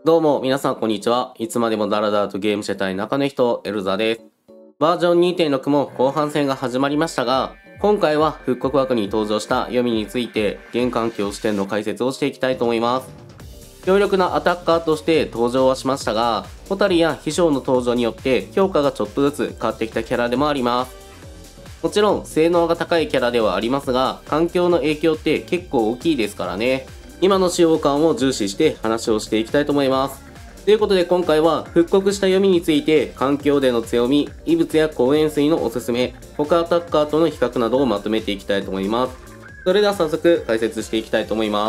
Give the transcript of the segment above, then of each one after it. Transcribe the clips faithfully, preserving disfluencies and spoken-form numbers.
どうも皆さんこんにちは。いつまでもダラダラとゲームしてたい中の人、エルザです。バージョン にてんろく も後半戦が始まりましたが、今回は復刻枠に登場した読みについて現環境視点の解説をしていきたいと思います。強力なアタッカーとして登場はしましたが、ホタルや秘書の登場によって評価がちょっとずつ変わってきたキャラでもあります。もちろん性能が高いキャラではありますが、環境の影響って結構大きいですからね。今の使用感を重視して話をしていきたいと思います。ということで今回は復刻した読みについて環境での強み、異物や光塩水のおすすめ、他アタッカーとの比較などをまとめていきたいと思います。それでは早速解説していきたいと思います。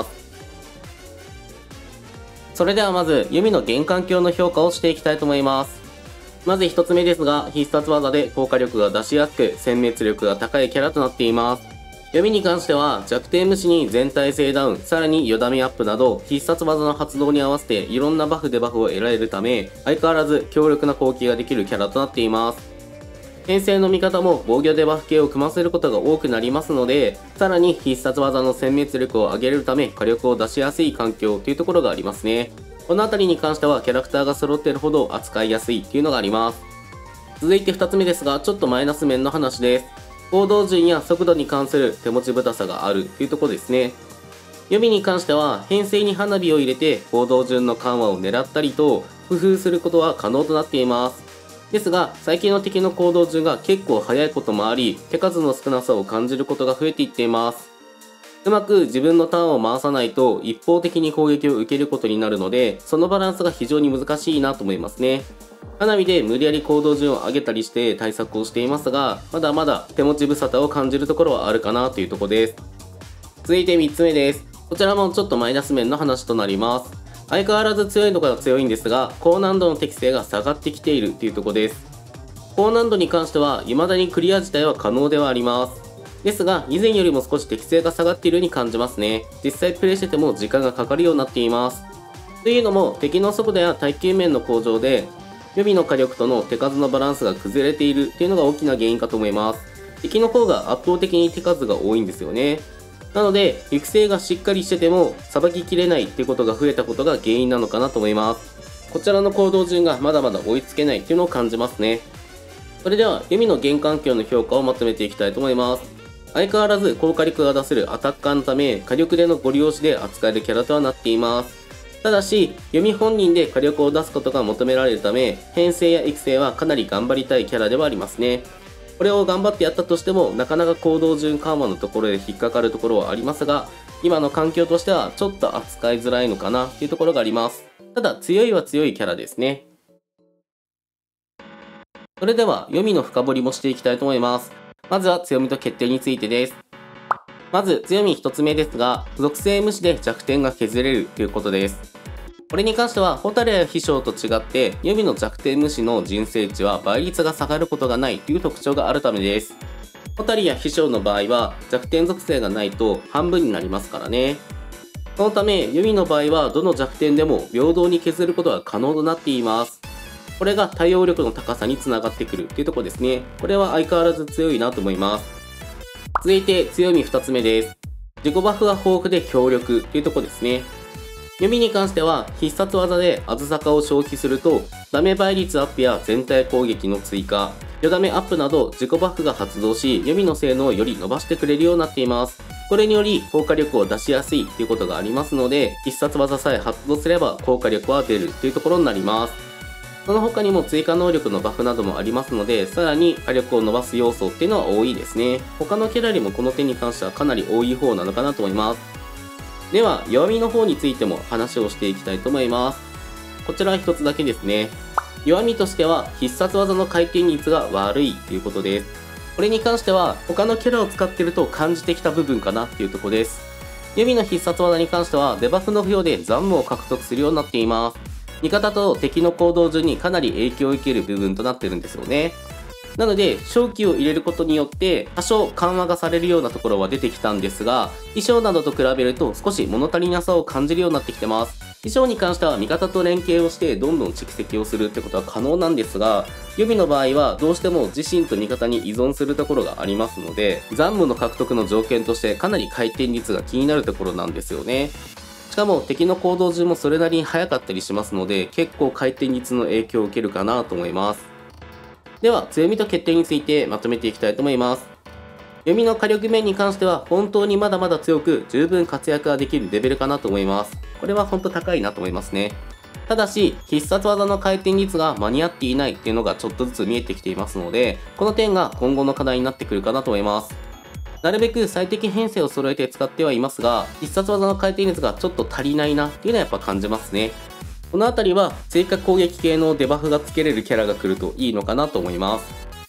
それではまず弓の現環境の評価をしていきたいと思います。まずひとつめですが、必殺技で効果力が出しやすく殲滅力が高いキャラとなっています。読みに関しては弱点無視に全体性ダウン、さらによだめアップなど必殺技の発動に合わせていろんなバフデバフを得られるため、相変わらず強力な攻撃ができるキャラとなっています。編成の味方も防御デバフ系を組ませることが多くなりますので、さらに必殺技の殲滅力を上げるため火力を出しやすい環境というところがありますね。この辺りに関してはキャラクターが揃っているほど扱いやすいっていうのがあります。続いてふたつめですが、ちょっとマイナス面の話です。行動順や速度に関する手持ちぶたさがあるというところですね。予備に関しては編成に花火を入れて行動順の緩和を狙ったりと工夫することは可能となっています。ですが最近の敵の行動順が結構速いこともあり、手数の少なさを感じることが増えていっています。うまく自分のターンを回さないと一方的に攻撃を受けることになるので、そのバランスが非常に難しいなと思いますね。花火で無理やり行動順を上げたりして対策をしていますが、まだまだ手持ち無沙汰を感じるところはあるかなというところです。続いてみっつめです。こちらもちょっとマイナス面の話となります。相変わらず強いのが強いんですが、高難度の適性が下がってきているというところです。高難度に関しては未だにクリア自体は可能ではあります。ですが以前よりも少し適性が下がっているように感じますね。実際プレイしてても時間がかかるようになっています。というのも敵の速度や耐久面の向上で予備の火力との手数のバランスが崩れているというのが大きな原因かと思います。敵の方が圧倒的に手数が多いんですよね。なので育成がしっかりしててもさばききれないっていうことが増えたことが原因なのかなと思います。こちらの行動順がまだまだ追いつけないっていうのを感じますね。それでは予備の現環境の評価をまとめていきたいと思います。相変わらず効果力が出せるアタッカーのため火力でのご利用しで扱えるキャラとはなっています。ただし、読み本人で火力を出すことが求められるため、編成や育成はかなり頑張りたいキャラではありますね。これを頑張ってやったとしても、なかなか行動順緩和のところで引っかかるところはありますが、今の環境としてはちょっと扱いづらいのかなっていうところがあります。ただ、強いは強いキャラですね。それでは、読みの深掘りもしていきたいと思います。まずは強みと欠点についてです。まず強みひとつめですが、属性無視で弱点が削れるということです。これに関してはホタルや秘書と違って予備の弱点無視の人生値は倍率が下がることがないという特徴があるためです。ホタルや秘書の場合は弱点属性がないと半分になりますからね。そのため予備の場合はどの弱点でも平等に削ることが可能となっています。これが対応力の高さにつながってくるというところですね。これは相変わらず強いなと思います。続いて強みふたつめです。自己バフが豊富で強力というところですね。読みに関しては必殺技であずさかを消費するとダメ倍率アップや全体攻撃の追加、よだめアップなど自己バフが発動し読みの性能をより伸ばしてくれるようになっています。これにより効果力を出しやすいということがありますので、必殺技さえ発動すれば効果力は出るというところになります。その他にも追加能力のバフなどもありますので、さらに火力を伸ばす要素っていうのは多いですね。他のキャラよりもこの点に関してはかなり多い方なのかなと思います。では弱みの方についても話をしていきたいと思います。こちらは一つだけですね。弱みとしては必殺技の回転率が悪いということです。これに関しては他のキャラを使っていると感じてきた部分かなっていうところです。予備の必殺技に関してはデバフの付与で残務を獲得するようになっています。味方と敵の行動順にかなり影響を受ける部分となってるんですよね。なので正気を入れることによって多少緩和がされるようなところは出てきたんですが、衣装などと比べると少し物足りなさを感じるようになってきてます。衣装に関しては味方と連携をしてどんどん蓄積をするってことは可能なんですが、予備の場合はどうしても自身と味方に依存するところがありますので、残務の獲得の条件としてかなり回転率が気になるところなんですよね。 しかも敵の行動順もそれなりに速かったりしますので、結構回転率の影響を受けるかなと思います。では強みと欠点についてまとめていきたいと思います。読みの火力面に関しては本当にまだまだ強く十分活躍ができるレベルかなと思います。これは本当高いなと思いますね。ただし必殺技の回転率が間に合っていないっていうのがちょっとずつ見えてきていますので、この点が今後の課題になってくるかなと思います。なるべく最適編成を揃えて使ってはいますが、必殺技の回転率がちょっと足りないなっていうのはやっぱ感じますね。この辺りは追加攻撃系のデバフがつけれるキャラが来るといいのかなと思います。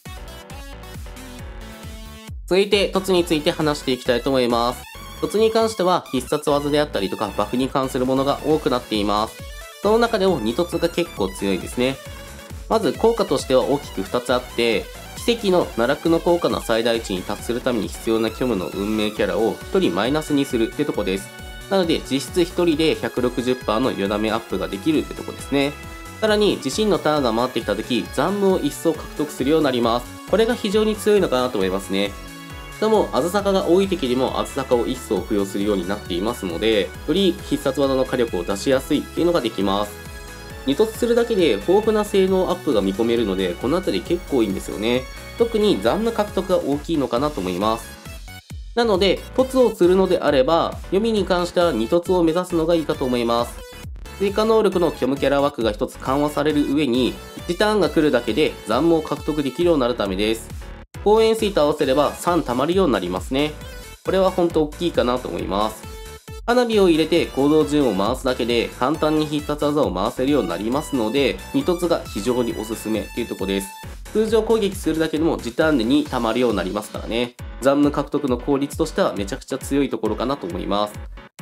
続いて凸について話していきたいと思います。凸に関しては必殺技であったりとかバフに関するものが多くなっています。その中でもに凸が結構強いですね。まず効果としては大きくふたつあって、奇跡の奈落の効果の最大値に達するために必要な虚無の運命キャラをひとりマイナスにするってとこです。なので実質ひとりで ひゃくろくじゅっパーセント のよだめアップができるってとこですね。さらに自身のターンが回ってきた時、残務を一層獲得するようになります。これが非常に強いのかなと思いますね。しかも、あずさかが多い敵にもあずさかを一層付与するようになっていますので、より必殺技の火力を出しやすいっていうのができます。に凸するだけで豊富な性能アップが見込めるので、この辺り結構いいんですよね。特に残務獲得が大きいのかなと思います。なので、凸をするのであれば、読みに関してはに凸を目指すのがいいかと思います。追加能力の虚無キャラ枠がひとつ緩和される上に、いちターンが来るだけで残務を獲得できるようになるためです。光円錐と合わせればさん溜まるようになりますね。これは本当大きいかなと思います。花火を入れて行動順を回すだけで簡単に必殺技を回せるようになりますので、に凸が非常におすすめっていうところです。通常攻撃するだけでも時短でに溜まるようになりますからね。残務獲得の効率としてはめちゃくちゃ強いところかなと思います。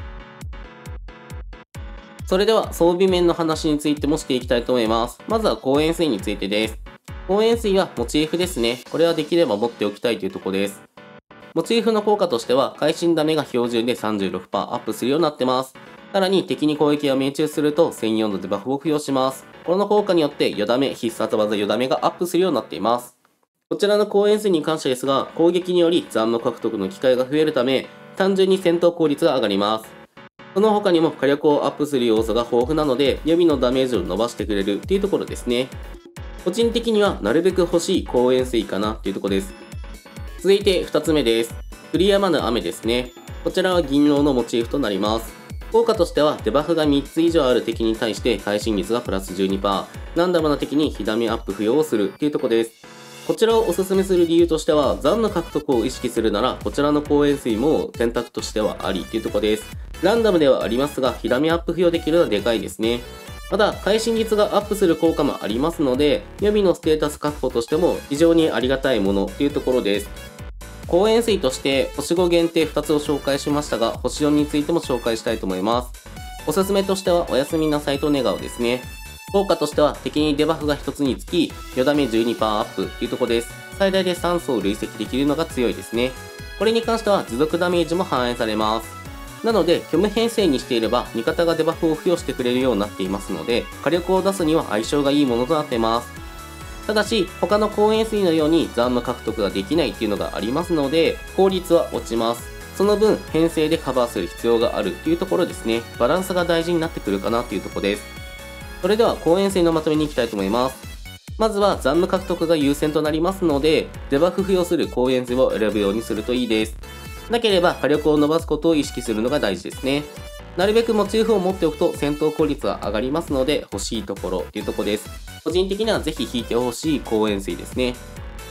それでは装備面の話についてもしていきたいと思います。まずは光円錐についてです。光円錐はモチーフですね。これはできれば持っておきたいというところです。モチーフの効果としては、会心ダメが標準で さんじゅうろくパーセント アップするようになってます。さらに敵に攻撃が命中するとせんよんのデバフを付与します。この効果によってよだめ、必殺技よだめがアップするようになっています。こちらの光円錐に関してですが、攻撃により残務獲得の機会が増えるため、単純に戦闘効率が上がります。その他にも火力をアップする要素が豊富なので、予備のダメージを伸ばしてくれるっていうところですね。個人的にはなるべく欲しい光円錐かなっていうところです。続いてふたつめです。降り止まぬ雨ですね。こちらは銀狼のモチーフとなります。効果としてはデバフがみっつ以上ある敵に対して会心率がプラス じゅうにパーセント、ランダムな敵に火ダメアップ付与をするっていうところです。こちらをおすすめする理由としては、残の獲得を意識するならこちらの光円錐も選択としてはありっていうところです。ランダムではありますが、火ダメアップ付与できるのはでかいですね。また、会心率がアップする効果もありますので、予備のステータス確保としても非常にありがたいものっていうところです。光円錐として星ご限定ふたつを紹介しましたが、星よんについても紹介したいと思います。おすすめとしてはおやすみなさいと願うですね。効果としては敵にデバフがひとつにつき、よだめ じゅうにパーセント アップっていうところです。最大でさん層累積できるのが強いですね。これに関しては持続ダメージも反映されます。なので、虚無編成にしていれば、味方がデバフを付与してくれるようになっていますので、火力を出すには相性がいいものとなっています。ただし、他の光円錐のように残務獲得ができないっていうのがありますので、効率は落ちます。その分、編成でカバーする必要があるっていうところですね。バランスが大事になってくるかなっていうところです。それでは、光円錐のまとめに行きたいと思います。まずは残務獲得が優先となりますので、デバフ付与する光円錐を選ぶようにするといいです。なければ火力を伸ばすことを意識するのが大事ですね。なるべくモチーフを持っておくと戦闘効率が上がりますので、欲しいところっていうところです。個人的にはぜひ引いてほしい光円錐ですね。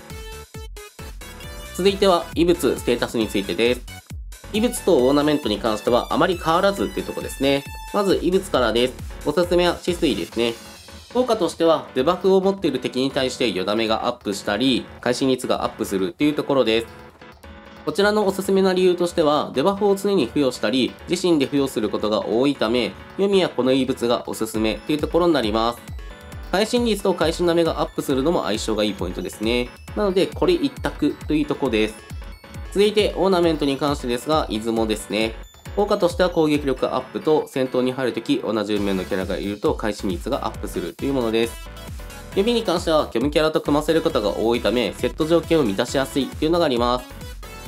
続いては異物ステータスについてです。異物とオーナメントに関してはあまり変わらずっていうところですね。まず異物からです。おすすめは止水ですね。効果としてはデバフを持っている敵に対してよだめがアップしたり、会心率がアップするっていうところです。こちらのおすすめな理由としては、デバフを常に付与したり、自身で付与することが多いため、読みやこの異物がおすすめというところになります。会心率と会心ダメがアップするのも相性がいいポイントですね。なので、これ一択というところです。続いて、オーナメントに関してですが、出雲ですね。効果としては攻撃力アップと、戦闘に入るとき同じ運命のキャラがいると会心率がアップするというものです。予備に関しては、虚無キャラと組ませることが多いため、セット条件を満たしやすいというのがあります。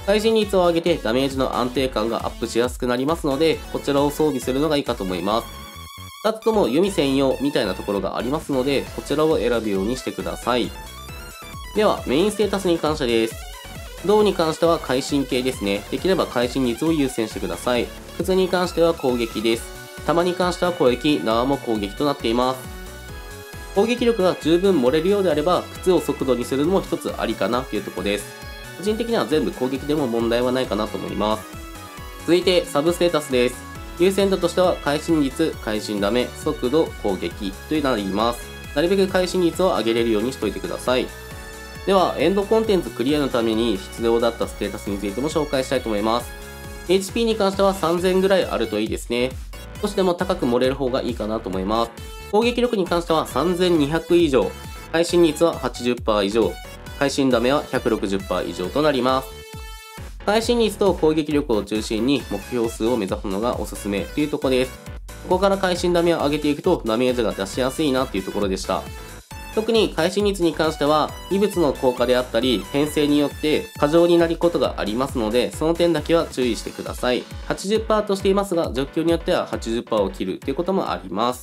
対人率を上げてダメージの安定感がアップしやすくなりますので、こちらを装備するのがいいかと思います。ふたつとも弓専用みたいなところがありますので、こちらを選ぶようにしてください。では、メインステータスに関してです。銅に関しては会心系ですね。できれば会心率を優先してください。靴に関しては攻撃です。弾に関しては攻撃、縄も攻撃となっています。攻撃力が十分盛れるようであれば、靴を速度にするのも一つありかなというところです。個人的には全部攻撃でも問題はないかなと思います。続いて、サブステータスです。優先度としては、会心率、会心ダメ、速度、攻撃となります。なるべく会心率を上げれるようにしておいてください。では、エンドコンテンツクリアのために必要だったステータスについても紹介したいと思います。エイチピー に関してはさんぜんぐらいあるといいですね。少しでも高く盛れる方がいいかなと思います。攻撃力に関してはさんぜんにひゃく以上、会心率は はちじゅっパーセント 以上、会心ダメは ひゃくろくじゅっパーセント 以上となります。会心率と攻撃力を中心に目標数を目指すのがおすすめというところです。ここから会心ダメを上げていくとダメージが出しやすいなというところでした。特に会心率に関しては異物の効果であったり編成によって過剰になることがありますので、その点だけは注意してください。 はちじゅっパーセント としていますが、状況によっては はちじゅっパーセント を切るということもあります。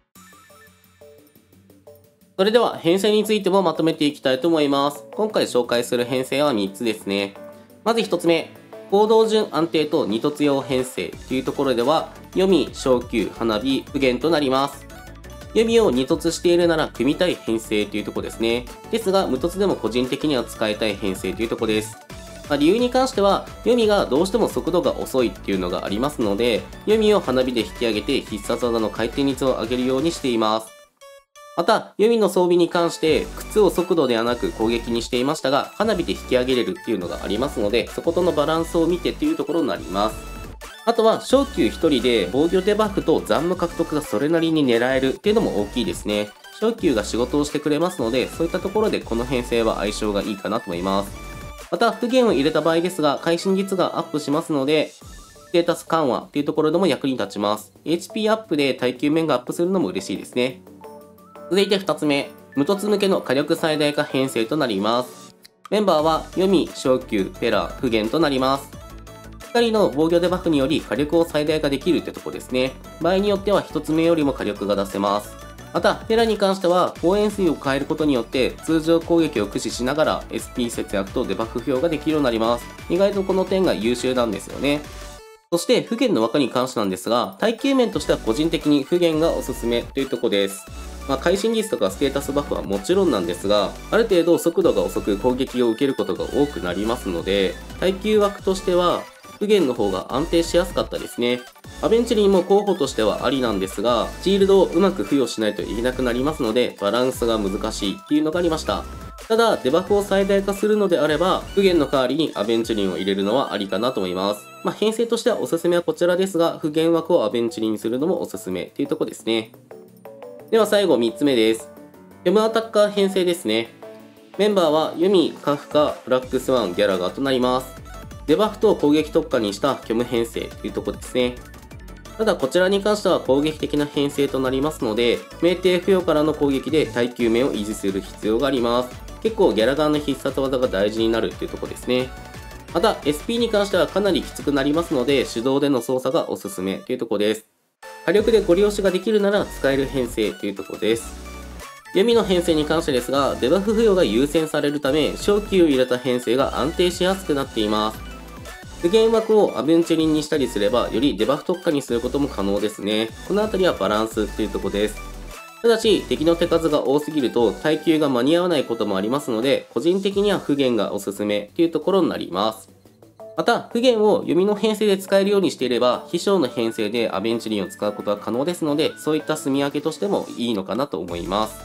それでは編成についてもまとめていきたいと思います。今回紹介する編成はみっつですね。まずひとつめ、行動順安定とに突用編成というところでは、読み、昇級、花火、不減となります。読みをに突しているなら組みたい編成というところですね。ですが、無突でも個人的には使いたい編成というところです。まあ、理由に関しては、読みがどうしても速度が遅いっていうのがありますので、読みを花火で引き上げて必殺技の回転率を上げるようにしています。また、弓の装備に関して、靴を速度ではなく攻撃にしていましたが、花火で引き上げれるっていうのがありますので、そことのバランスを見てっていうところになります。あとは、昇級ひとりで防御デバフと残務獲得がそれなりに狙えるっていうのも大きいですね。昇級が仕事をしてくれますので、そういったところでこの編成は相性がいいかなと思います。また、不減を入れた場合ですが、会心率がアップしますので、ステータス緩和っていうところでも役に立ちます。エイチピー アップで耐久面がアップするのも嬉しいですね。続いてふたつめ、無突向けの火力最大化編成となります。メンバーは、読み、昇級、ペラ、不減となります。ふたりの防御デバフにより火力を最大化できるってとこですね。場合によってはひとつめよりも火力が出せます。また、ペラに関しては、放煙水を変えることによって通常攻撃を駆使しながら エスピー 節約とデバフ付与ができるようになります。意外とこの点が優秀なんですよね。そして、不減の枠に関してなんですが、耐久面としては個人的に不減がおすすめというとこです。まあ、会心率とかステータスバフはもちろんなんですが、ある程度速度が遅く攻撃を受けることが多くなりますので、耐久枠としては、不減の方が安定しやすかったですね。アベンチュリンも候補としてはありなんですが、シールドをうまく付与しないといけなくなりますので、バランスが難しいっていうのがありました。ただ、デバフを最大化するのであれば、不減の代わりにアベンチュリンを入れるのはありかなと思います。まあ、編成としてはおすすめはこちらですが、不減枠をアベンチュリンにするのもおすすめっていうとこですね。では最後みっつめです。読むアタッカー編成ですね。メンバーはユミ、カフカ、ブラックスワン、ギャラガーとなります。デバフと攻撃特化にした虚無編成というところですね。ただこちらに関しては攻撃的な編成となりますので、命定付与からの攻撃で耐久面を維持する必要があります。結構ギャラガーの必殺技が大事になるというところですね。また エスピー に関してはかなりきつくなりますので、手動での操作がおすすめというところです。火力でご利用しができるなら使える編成というところです。弓の編成に関してですが、デバフ付与が優先されるため、昇級を入れた編成が安定しやすくなっています。不減枠をアベンチュリンにしたりすれば、よりデバフ特化にすることも可能ですね。このあたりはバランスというところです。ただし、敵の手数が多すぎると耐久が間に合わないこともありますので、個人的には不減がおすすめというところになります。また、不減を弓の編成で使えるようにしていれば、秘書の編成でアベンチュリンを使うことは可能ですので、そういった住み分けとしてもいいのかなと思います。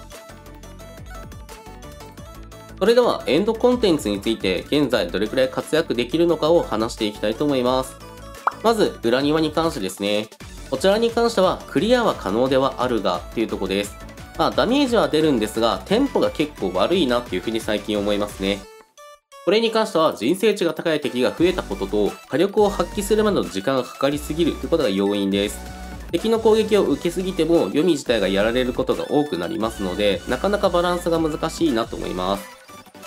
それでは、エンドコンテンツについて、現在どれくらい活躍できるのかを話していきたいと思います。まず、裏庭に関してですね。こちらに関しては、クリアは可能ではあるが、っていうところです。まあ、ダメージは出るんですが、テンポが結構悪いなっていうふうに最近思いますね。これに関しては人生値が高い敵が増えたことと火力を発揮するまでの時間がかかりすぎるということが要因です。敵の攻撃を受けすぎても読み自体がやられることが多くなりますので、なかなかバランスが難しいなと思います。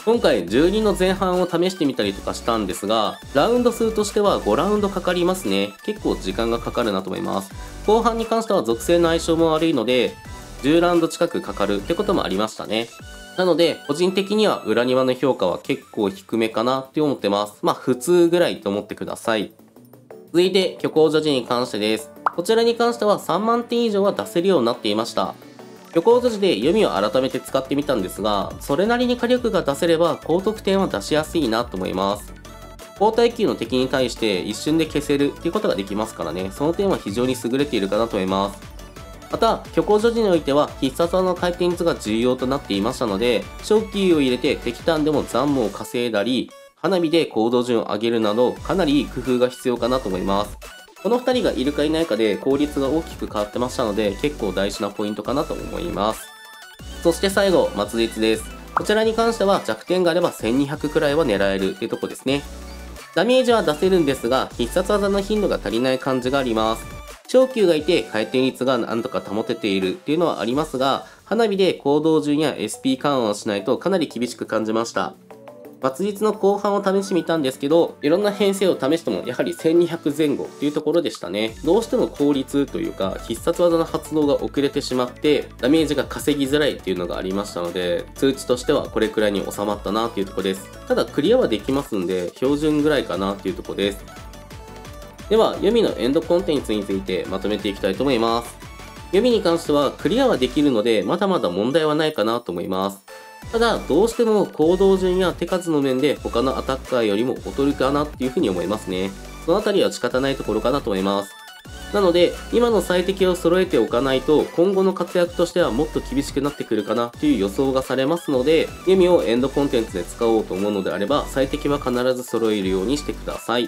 今回じゅうにの前半を試してみたりとかしたんですが、ラウンド数としてはごラウンドかかりますね。結構時間がかかるなと思います。後半に関しては属性の相性も悪いので、じゅうラウンド近くかかるってこともありましたね。なので、個人的には裏庭の評価は結構低めかなって思ってます。まあ普通ぐらいと思ってください。続いて、虚構女児に関してです。こちらに関してはさんまんてん以上は出せるようになっていました。虚構女児で読みを改めて使ってみたんですが、それなりに火力が出せれば高得点は出しやすいなと思います。高耐久の敵に対して一瞬で消せるっていうことができますからね、その点は非常に優れているかなと思います。また、虚構女児においては必殺技の回転率が重要となっていましたので、昇級を入れて敵ターンでも残務を稼いだり、花火で行動順を上げるなど、かなりいい工夫が必要かなと思います。このふたりがいるかいないかで効率が大きく変わってましたので、結構大事なポイントかなと思います。そして最後、末日です。こちらに関しては弱点があればせんにひゃくくらいは狙えるっていうとこですね。ダメージは出せるんですが、必殺技の頻度が足りない感じがあります。昇級がいて回転率がなんとか保てているっていうのはありますが、花火で行動順や エスピー 緩和をしないとかなり厳しく感じました。末日の後半を試してみたんですけど、いろんな編成を試してもやはりせんにひゃくぜん後っていうところでしたね。どうしても効率というか必殺技の発動が遅れてしまってダメージが稼ぎづらいっていうのがありましたので、通知としてはこれくらいに収まったなっていうところです。ただクリアはできますんで標準ぐらいかなっていうところです。では読みのエンドコンテンツについてまとめていきたいと思います。読みに関してはクリアはできるのでまだまだ問題はないかなと思います。ただ、どうしても行動順や手数の面で他のアタッカーよりも劣るかなっていうふうに思いますね。そのあたりは仕方ないところかなと思います。なので、今の最適を揃えておかないと、今後の活躍としてはもっと厳しくなってくるかなという予想がされますので、ユミをエンドコンテンツで使おうと思うのであれば、最適は必ず揃えるようにしてください。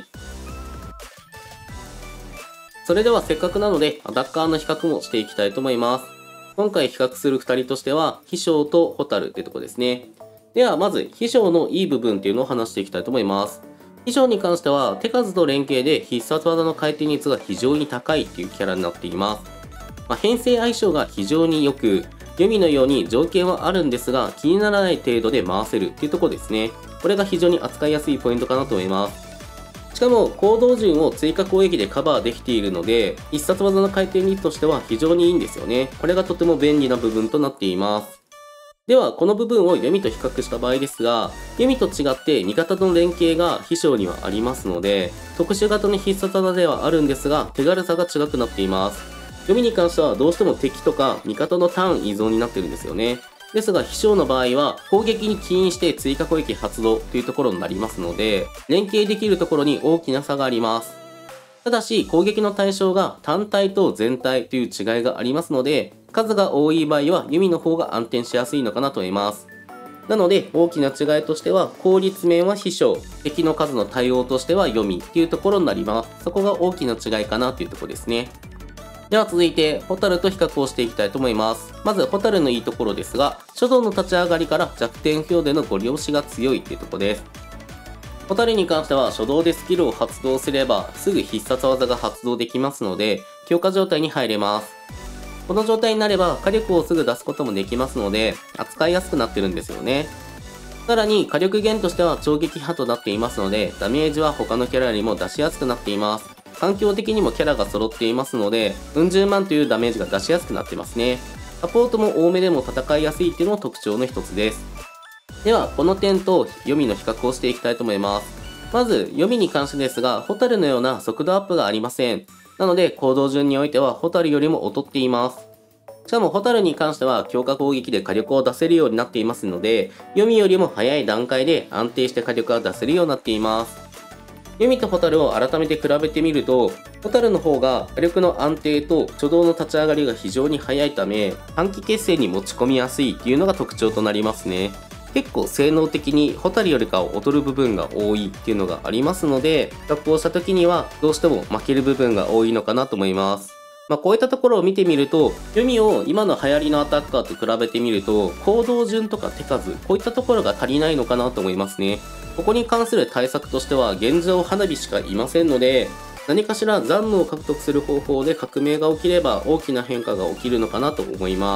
それではせっかくなので、アタッカーの比較もしていきたいと思います。今回比較するふたりとしては、飛翔と蛍ってとこですね。では、まず、飛翔のいい部分っていうのを話していきたいと思います。飛翔に関しては、手数と連携で必殺技の回転率が非常に高いっていうキャラになっています。まあ、編成相性が非常に良く、ユミのように条件はあるんですが、気にならない程度で回せるっていうところですね。これが非常に扱いやすいポイントかなと思います。しかも行動順を追加攻撃でカバーできているので、必殺技の回転率としては非常にいいんですよね。これがとても便利な部分となっています。では、この部分を弓と比較した場合ですが、弓と違って味方との連携が飛翔にはありますので、特殊型の必殺技ではあるんですが、手軽さが違くなっています。弓に関してはどうしても敵とか味方のターン依存になってるんですよね。ですが、飛翔の場合は、攻撃に起因して追加攻撃発動というところになりますので、連携できるところに大きな差があります。ただし、攻撃の対象が単体と全体という違いがありますので、数が多い場合は弓の方が安定しやすいのかなと思います。なので、大きな違いとしては、効率面は飛翔、敵の数の対応としては弓っていうところになります。そこが大きな違いかなというところですね。では続いて、ホタルと比較をしていきたいと思います。まず、ホタルのいいところですが、書道の立ち上がりから弱点表でのご利用しが強いっていうところです。ホタルに関しては、初動でスキルを発動すれば、すぐ必殺技が発動できますので、強化状態に入れます。この状態になれば、火力をすぐ出すこともできますので、扱いやすくなってるんですよね。さらに、火力源としては超撃破となっていますので、ダメージは他のキャラよりも出しやすくなっています。環境的にもキャラが揃っていますので、うん十万というダメージが出しやすくなってますね。サポートも多めでも戦いやすいっていうのも特徴の一つです。では、この点と読みの比較をしていきたいと思います。まず、読みに関してですが、ホタルのような速度アップがありません。なので、行動順においてはホタルよりも劣っています。しかも、ホタルに関しては強化攻撃で火力を出せるようになっていますので、読みよりも早い段階で安定して火力が出せるようになっています。弓とホタルを改めて比べてみると、ホタルの方が火力の安定と初動の立ち上がりが非常に早いため、短期決戦に持ち込みやすいっていうのが特徴となりますね。結構性能的にホタルよりかは劣る部分が多いっていうのがありますので、比較をした時にはどうしても負ける部分が多いのかなと思います。まあこういったところを見てみると、弓を今の流行りのアタッカーと比べてみると、行動順とか手数、こういったところが足りないのかなと思いますね。ここに関する対策としては、現状花火しかいませんので、何かしら残務を獲得する方法で革命が起きれば大きな変化が起きるのかなと思います。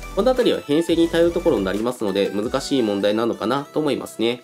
このあたりは編成に頼るところになりますので、難しい問題なのかなと思いますね。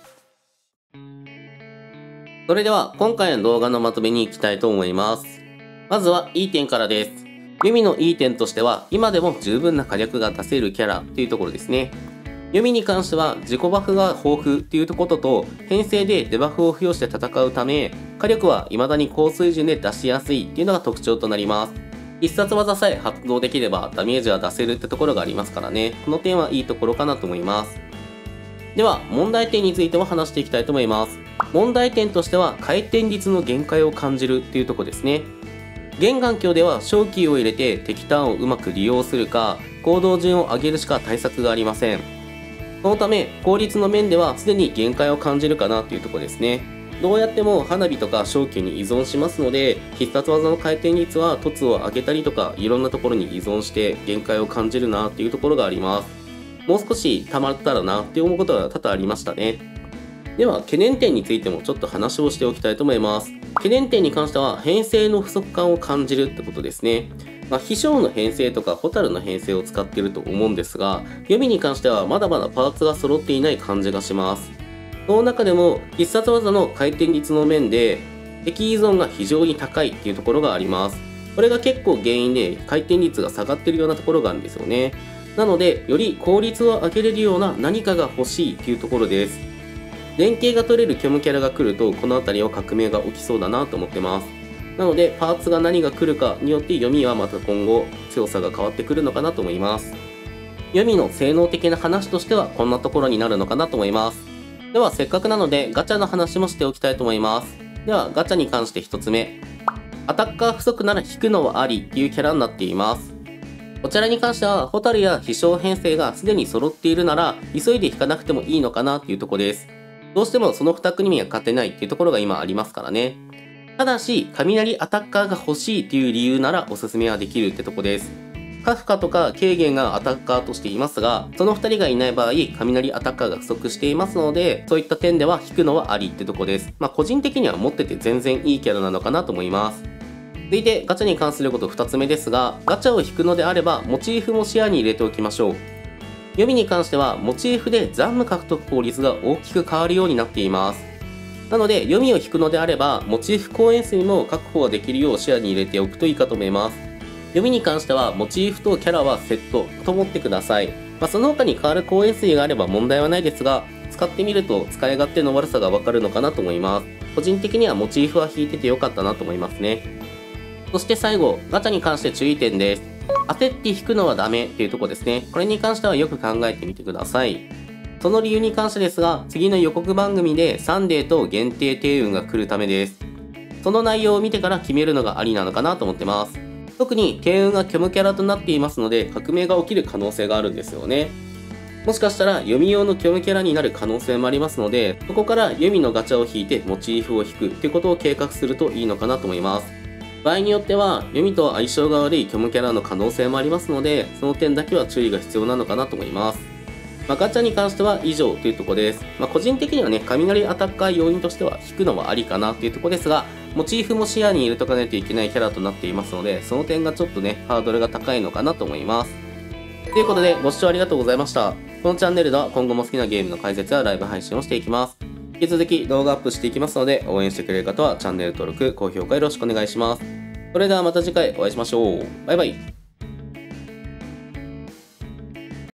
それでは今回の動画のまとめに行きたいと思います。まずはいい点からです。ユミのいい点としては、今でも十分な火力が出せるキャラというところですね。ユミに関しては自己バフが豊富ということと、編成でデバフを付与して戦うため、火力は未だに高水準で出しやすいというのが特徴となります。必殺技さえ発動できればダメージは出せるってところがありますからね。この点はいいところかなと思います。では問題点についても話していきたいと思います。問題点としては回転率の限界を感じるっていうところですね。現環境では小キーを入れて敵ターンをうまく利用するか、行動順を上げるしか対策がありません。そのため効率の面ではすでに限界を感じるかなというところですね。どうやっても花火とか小キーに依存しますので、必殺技の回転率は凸を上げたりとかいろんなところに依存して限界を感じるなっていうところがあります。もう少し溜まったらなって思うことが多々ありましたね。では懸念点についてもちょっと話をしておきたいと思います。懸念点に関しては編成の不足感を感じるってことですね。まあ、飛翔の編成とかホタルの編成を使っていると思うんですが、ユミに関してはまだまだパーツが揃っていない感じがします。その中でも必殺技の回転率の面で敵依存が非常に高いっていうところがあります。これが結構原因で回転率が下がっているようなところがあるんですよね。なのでより効率を上げれるような何かが欲しいっていうところです。連携が取れる虚無キャラが来るとこの辺りは革命が起きそうだなと思ってます。なのでパーツが何が来るかによって読みはまた今後強さが変わってくるのかなと思います。読みの性能的な話としてはこんなところになるのかなと思います。ではせっかくなのでガチャの話もしておきたいと思います。ではガチャに関してひとつめ、アタッカー不足なら引くのはありっていうキャラになっています。こちらに関してはホタルや飛翔編成がすでに揃っているなら急いで引かなくてもいいのかなっていうところです。どうしてもそのに組には勝てないっていうところが今ありますからね。ただし雷アタッカーが欲しいっていう理由ならおすすめはできるってとこです。カフカとかケーゲンがアタッカーとしていますが、そのふたりがいない場合雷アタッカーが不足していますので、そういった点では引くのはありってとこです。まあ個人的には持ってて全然いいキャラなのかなと思います。続いてガチャに関することふたつめですが、ガチャを引くのであればモチーフも視野に入れておきましょう。読みに関してはモチーフで残務獲得効率が大きく変わるようになっています。なので読みを引くのであればモチーフ公演数も確保ができるよう視野に入れておくといいかと思います。読みに関してはモチーフとキャラはセットと思ってください。まあ、その他に変わる公演数があれば問題はないですが、使ってみると使い勝手の悪さがわかるのかなと思います。個人的にはモチーフは引いててよかったなと思いますね。そして最後、ガチャに関して注意点です。焦って引くのはダメっていうとこですね。これに関してはよく考えてみてください。その理由に関してですが、次の予告番組でサンデーと限定低運が来るためです。その内容を見てから決めるのがありなのかなと思ってます。特に低運が虚無キャラとなっていますので、革命が起きる可能性があるんですよね。もしかしたら読み用の虚無キャラになる可能性もありますので、そこから読みのガチャを引いてモチーフを引くっていうことを計画するといいのかなと思います。場合によっては読みと相性が悪い虚無キャラの可能性もありますので、その点だけは注意が必要なのかなと思います。まあ、ガチャに関しては以上というところです。まあ、個人的にはね、雷アタッカー要因としては引くのはありかなというところですが、モチーフも視野に入れとかないといけないキャラとなっていますので、その点がちょっとね、ハードルが高いのかなと思います。ということで、ご視聴ありがとうございました。このチャンネルでは今後も好きなゲームの解説やライブ配信をしていきます。引き続き動画アップしていきますので、応援してくれる方はチャンネル登録、高評価よろしくお願いします。それではまた次回お会いしましょう。バイバイ。